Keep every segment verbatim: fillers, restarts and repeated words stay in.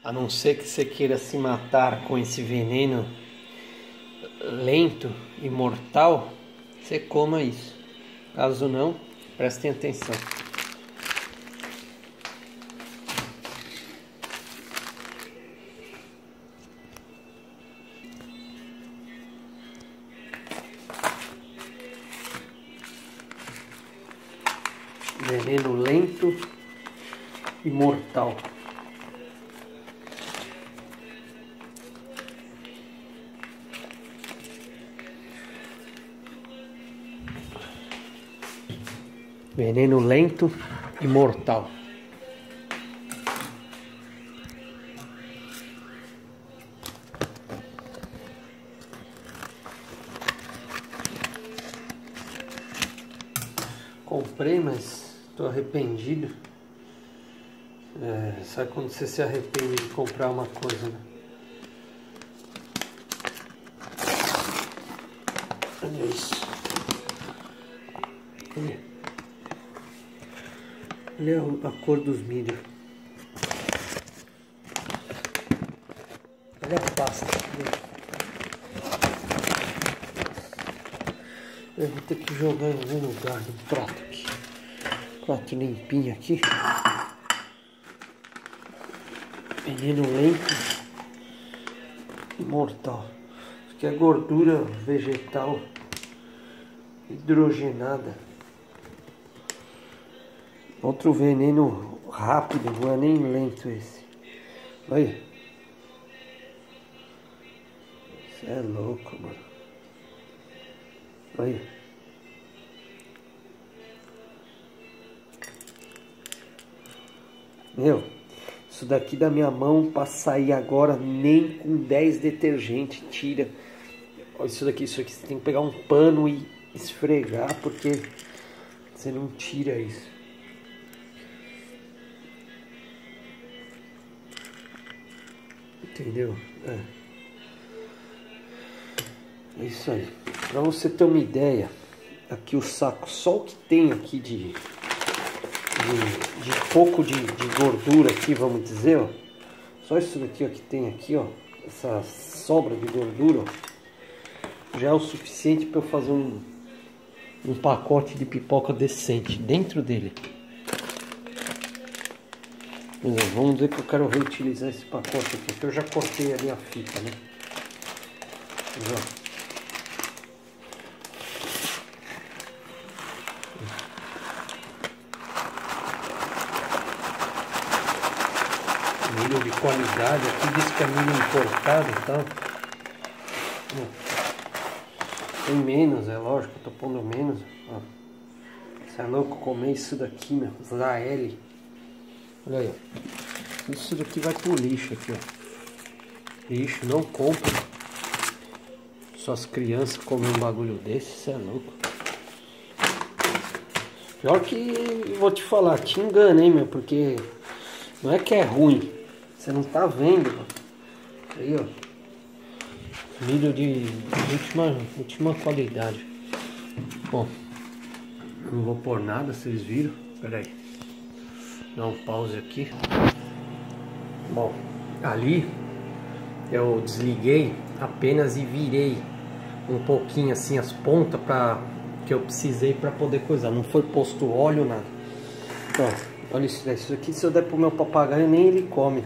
A não ser que você queira se matar com esse veneno lento e mortal, você coma isso. Caso não, prestem atenção. Veneno lento e mortal. Veneno lento e mortal. Comprei, mas estou arrependido. É, sabe quando você se arrepende de comprar uma coisa, né? Olha isso. Olha, Olha a cor dos milho. Olha a pasta. Eu vou ter que jogar em algum lugar no prato aqui. Prato limpinho aqui. Veneno lento e mortal. Isso aqui é gordura vegetal hidrogenada. Outro veneno rápido, não é nem lento esse. Olha. Isso é louco, mano. Olha. Meu, isso daqui da minha mão pra sair agora nem com dez detergentes tira. Olha isso daqui, isso aqui você tem que pegar um pano e esfregar porque você não tira isso. Entendeu? É. É isso aí. Pra você ter uma ideia, aqui o saco, só o que tem aqui de, de, de pouco de, de gordura aqui, vamos dizer, ó. Só isso daqui, ó, que tem aqui, ó. Essa sobra de gordura, ó, já é o suficiente para eu fazer um, um pacote de pipoca decente dentro dele. Vamos dizer que eu quero reutilizar esse pacote aqui, que eu já cortei ali a fita, né? Já. Milho de qualidade, aqui diz que é milho importado e tal. Tem menos, é lógico, eu tô pondo menos. Ó. Você é louco comer isso daqui, meu. Zael. Olha aí, ó. Isso daqui vai pro lixo aqui, ó. Lixo, não compra. Suas crianças comem um bagulho desse, isso é louco. Pior que, vou te falar, te engana, hein, meu, porque não é que é ruim. Você não tá vendo, mano. Aí, ó. Milho de última, última qualidade. Bom, não vou pôr nada, vocês viram. Pera aí. Dá um pause aqui. Bom, ali eu desliguei apenas e virei um pouquinho assim as pontas para que eu precisei para poder coisar. Não foi posto óleo, nada. Ó, olha isso, isso aqui, se eu der pro meu papagaio nem ele come.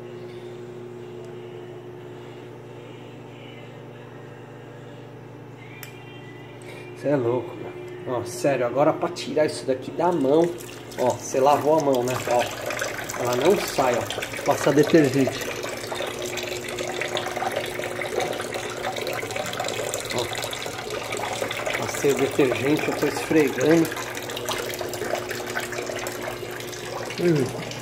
Você é louco, meu. Ó, sério, agora para tirar isso daqui da mão. Ó, você lavou a mão, né? Ó, ela não sai, ó. Passa detergente. Ó, passei o detergente, eu tô esfregando. Hum.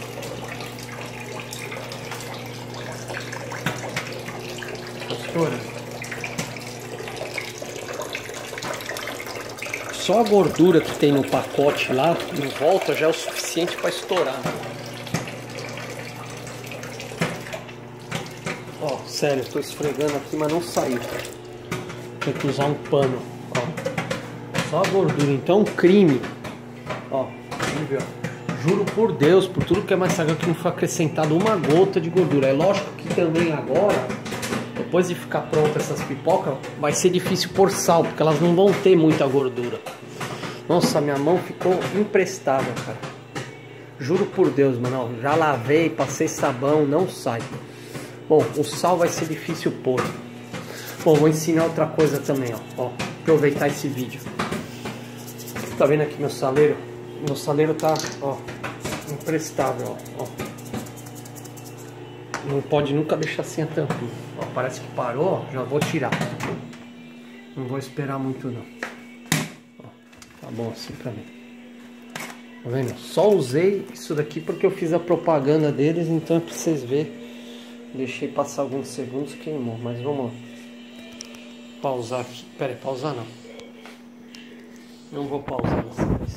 Pastora. Só a gordura que tem no pacote lá em volta já é o suficiente para estourar. Ó, sério, eu tô esfregando aqui, mas não saiu. Tem que usar um pano. Ó, só a gordura. Então, crime. Ó, vamos ver, ó. Juro por Deus, por tudo que é mais sagrado, que não foi acrescentado uma gota de gordura. É lógico que também agora, depois de ficar pronta essas pipocas, vai ser difícil pôr sal, porque elas não vão ter muita gordura. Nossa, minha mão ficou imprestável, cara. Juro por Deus, mano, ó, já lavei, passei sabão, não sai. Bom, o sal vai ser difícil pôr. Bom, vou ensinar outra coisa também, ó, ó, aproveitar esse vídeo. Tá vendo aqui meu saleiro? Meu saleiro tá, ó, imprestável, ó, ó. Não pode nunca deixar sem a tampinha. Ó, parece que parou, ó, já vou tirar. Não vou esperar muito não. Ó, tá bom assim pra mim. Tá vendo? Só usei isso daqui porque eu fiz a propaganda deles, então é pra vocês verem. Deixei passar alguns segundos, queimou, mas vamos lá. Pausar aqui. Pera aí, pausar não. Não vou pausar dessa vez.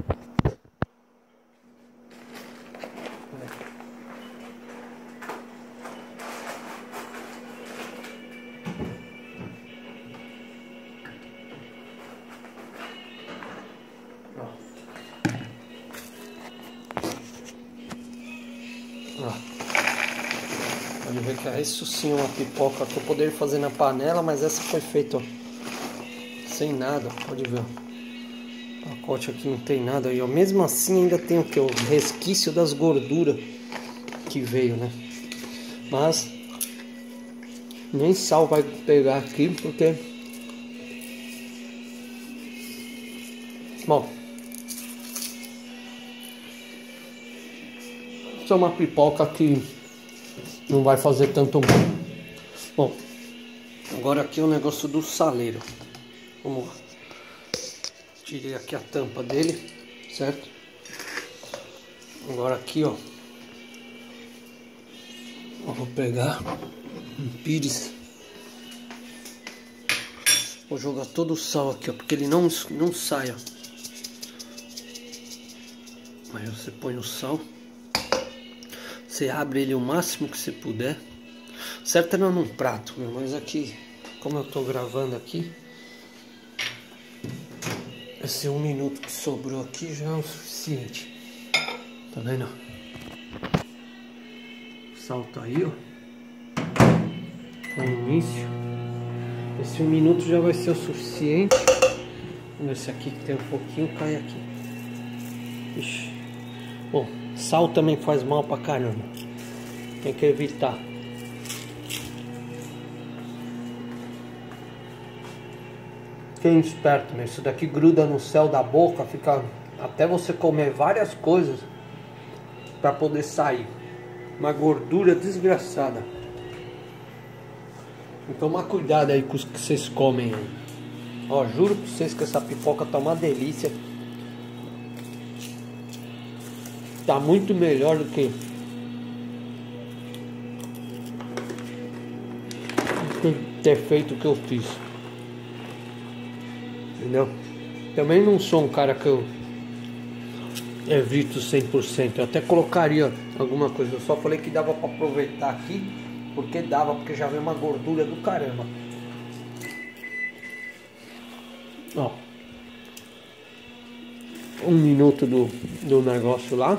Pode ver que é isso sim uma pipoca que eu poderia fazer na panela, mas essa foi feita, ó, sem nada, pode ver. O pacote aqui não tem nada aí, ó. Mesmo assim ainda tem o que? O resquício das gorduras que veio, né? Mas nem sal vai pegar aqui porque... Bom, isso é uma pipoca que não vai fazer tanto mal. Bom, agora aqui é o negócio do saleiro. Vamos lá. Tirei aqui a tampa dele, certo? Agora aqui, ó. Eu vou pegar um pires. Vou jogar todo o sal aqui, ó, porque ele não, não sai, ó. Aí você põe o sal. Você abre ele o máximo que você puder. Certo era num prato, meu, mas aqui, como eu tô gravando aqui, esse um minuto que sobrou aqui já é o suficiente. Tá vendo? O sal tá aí, ó. No início. Esse um minuto já vai ser o suficiente. Vamos ver se aqui que tem um pouquinho cai aqui. Ixi. Bom, sal também faz mal pra caramba. Tem que evitar. Fiquem esperto, né? Isso daqui gruda no céu da boca, fica até você comer várias coisas para poder sair. Uma gordura desgraçada. Então toma cuidado aí com os que vocês comem aí. Ó, juro pra vocês que essa pipoca tá uma delícia. Tá muito melhor do que ter feito o que eu fiz. Entendeu? Também não sou um cara que eu evito cem por cento. Eu até colocaria alguma coisa. Eu só falei que dava pra aproveitar aqui. Porque dava, porque já veio uma gordura do caramba. Ó. Um minuto do, do negócio lá.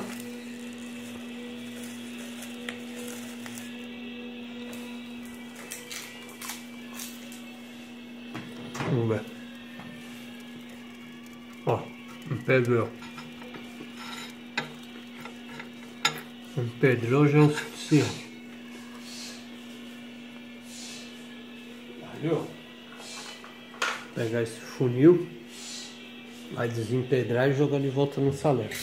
Vamos ver. Ó, empedrou. Empedrou já é o suficiente. Aí, ó. Pegar esse funil, vai desempedrar e jogar de volta no saleiro.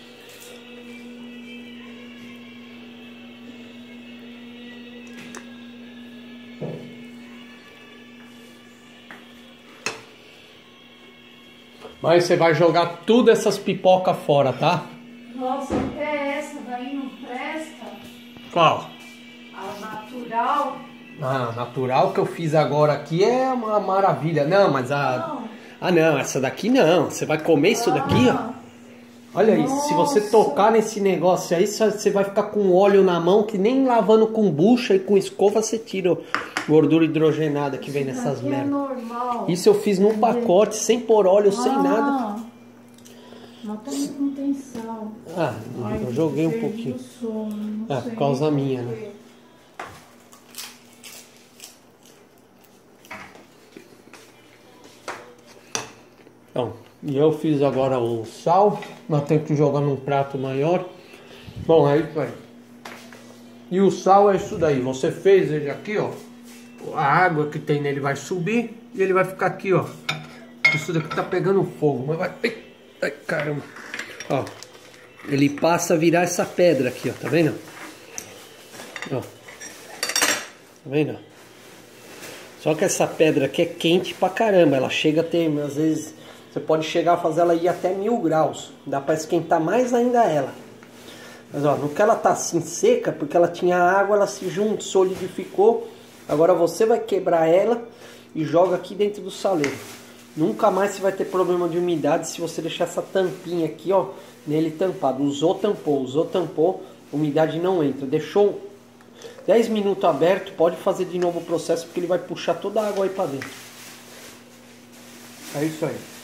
Mas você vai jogar tudo essas pipocas fora, tá? Nossa, até essa daí não presta. Qual? A natural. Ah, natural que eu fiz agora aqui é uma maravilha. Não, mas a... Não. Ah, não, essa daqui não. Você vai comer isso daqui, ó. Olha isso, se você tocar nesse negócio aí, você vai ficar com óleo na mão que nem lavando com bucha e com escova você tira gordura hidrogenada que vem nessas merdas. É normal. Isso eu fiz num pacote, sem pôr óleo, sem Ah. nada. Mas também não tem sal. Ah, Ai, eu joguei um perdi pouquinho. o sono, não É, sei por causa nem minha, por né? quê. Então, e eu fiz agora o sal, mas tenho que jogar num prato maior. Bom, é isso aí. E o sal é isso daí. Você fez ele aqui, ó. A água que tem nele vai subir e ele vai ficar aqui, ó. Isso daqui tá pegando fogo, mas vai... Ai, caramba. Ó, ele passa a virar essa pedra aqui, ó. Tá vendo? Ó. Tá vendo? Só que essa pedra aqui é quente pra caramba. Ela chega a ter, às vezes... Você pode chegar a fazer ela ir até mil graus. Dá pra esquentar mais ainda ela. Mas ó, no que ela tá assim seca, porque ela tinha água, ela se juntou, solidificou. Agora você vai quebrar ela e joga aqui dentro do saleiro. Nunca mais você vai ter problema de umidade se você deixar essa tampinha aqui, ó, nele tampado. Usou, tampou, usou, tampou, umidade não entra. Deixou dez minutos aberto, pode fazer de novo o processo, porque ele vai puxar toda a água aí pra dentro. É isso aí.